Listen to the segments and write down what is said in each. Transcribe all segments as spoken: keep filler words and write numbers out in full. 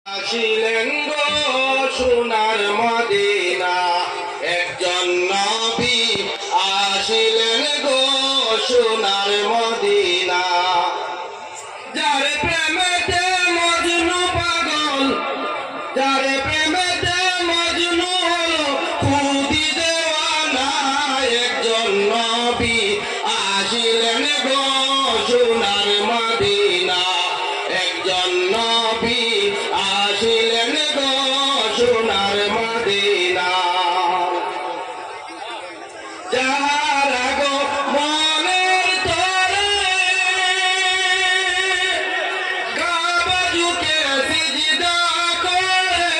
আসিলেন গো সোনার মদিনা একজন নবী আসিলেন গো সোনার মদিনা যার প্রেমেতে মজনু পাগল যার প্রেমেতে মজনু হলো খুদি দেওয়ানা একজন নবী আসিলেন গো সোনার মদিনা একজন নবী আসিলেন গো সোনার মদিনা যারা গো মনের তরে কাবা ঝুঁকে সিজদা করে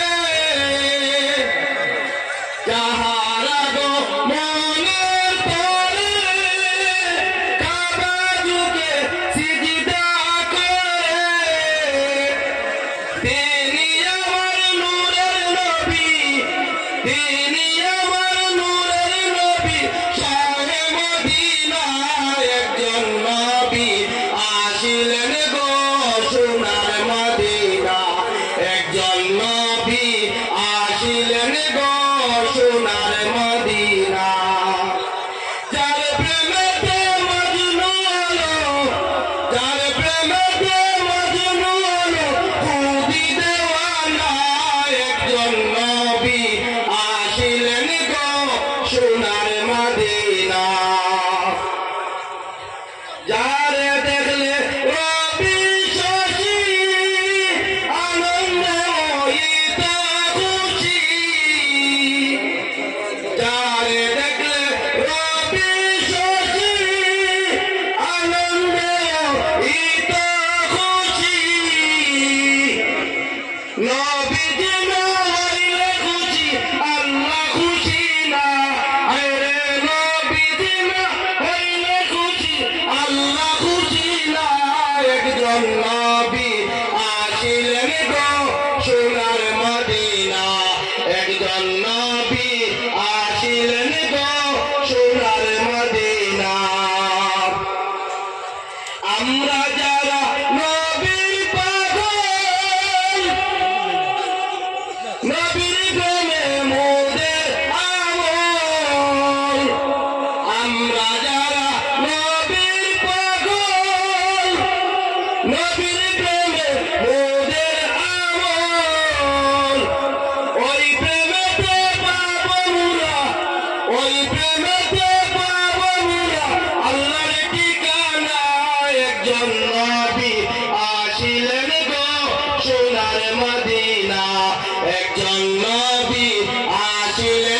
যারা গো মনের তরে কাবা ঝুঁকে সিজদা করে তিনি আমার নূরের নবী তিনি আমার নূরের নবী শাহে মদিনা একজন নবী আসিলেন গো সোনার মদিনা একজন নবী আসিলেন গো সোনার মদিনা যার প্রেমেতে মজনু হলো যার প্রেমেতে মজনু হলো খুদি দেওয়ানা একজন নবী আসিলেন গো সোনার মদিনা যারে দেখলে রবি শশী আনন্দে মোহিত খুশি যারে দেখলে রবি শশী আনন্দে মোহিত খুশি নবীজি না হইলে খুশি আল্লাহ খুশি না আরে নবীজি না হইলে খুশি আল্লাহ খুশি না একজন নবী আসিলেন গো সোনার মদিনা একজন নবী আসিলেন গো সোনার মদিনা আমরা যারা নবীর পাগল নবীর প্রেমে মোদের আমল আমরা যারা নবীর পাগল নবীর প্রেমে মোদের আমল ওই প্রেমেতে পাবো মুরা ওই প্রেমেতে পাবো মুরা আল্লাহর ঠিকানা একজন নবী আসিলেন গো সোনার মদিনা একজন নবী আসিলেন